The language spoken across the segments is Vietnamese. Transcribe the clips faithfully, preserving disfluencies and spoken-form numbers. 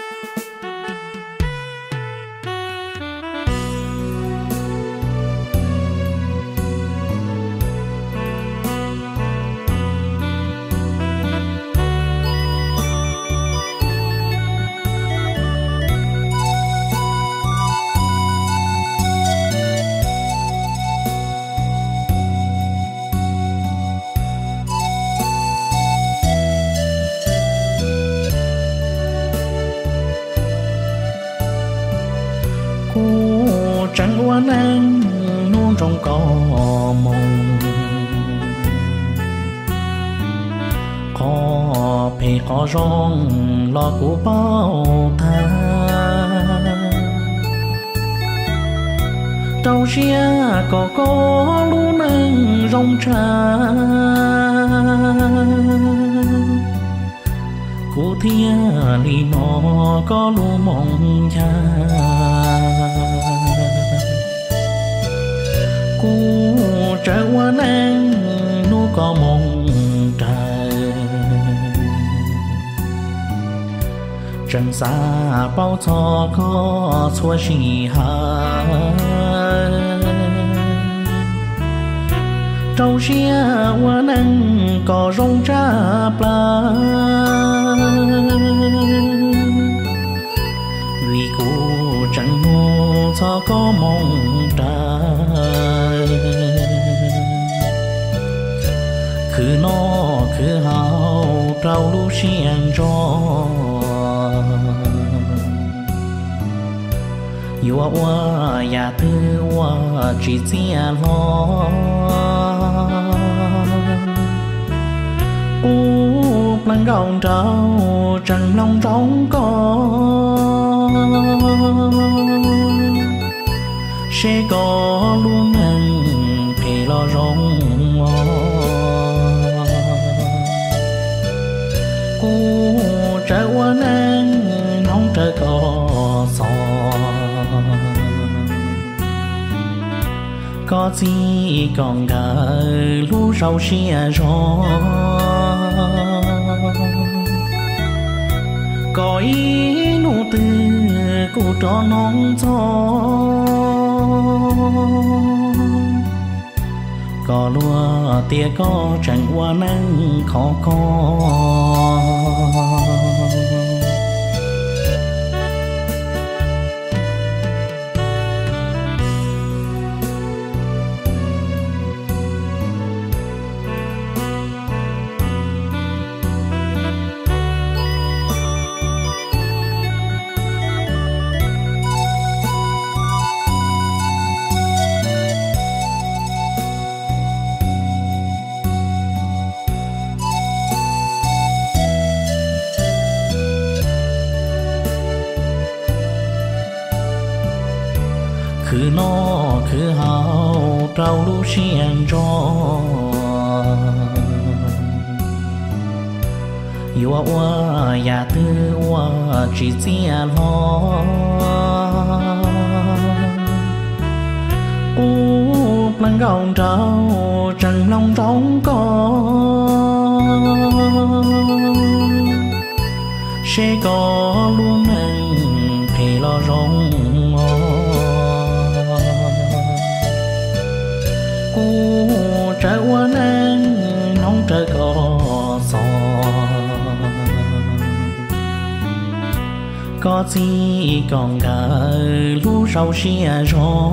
chẳng qua nắng luôn trong cỏ mộng có phê có rong lo của bao tha trâu xia có có luôn nắng rong trà cô thia lì nó có lu mong cha cô trở qua nắng nu có mong trời trần xa bao cho có xua xì hà trâu xia qua nắng có rong cha pla vì cô chẳng nô cho có mong trời cứ nó cứ hào trâu lu xiên cho yêu qua nhà thư qua chỉ chia lo u lăng gồng trâu trần lòng trống con sẽ có luôn ngần phê lo rong cô trở qua nắng nóng trở có gió có gì còn gỡ lũ rau xia gió có ý nụ tư cô cho nóng gió có lúa tia có chẳng qua nắng khó có cứ nó cứ hào trâu lu xiên cho yêu qua nhà tư qua chỉ chia lo u lăng gồng trâu trần lòng trống con sẽ có luôn nắng phê lo rong cô trở qua nắng nóng trở có gió có gì còn gỡ lũ rau xia gió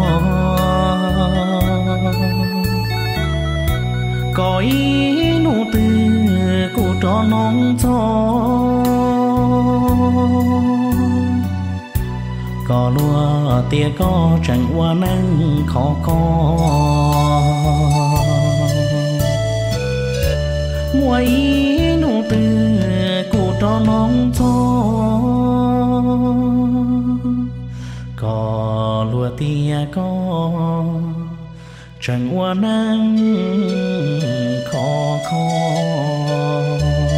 có ý nụ tư cô cho nóng gió có lúa tia có chẳng qua nắng khó có mua ý nụ tư cô cho nóng gió có lúa tia có chẳng qua nắng khó có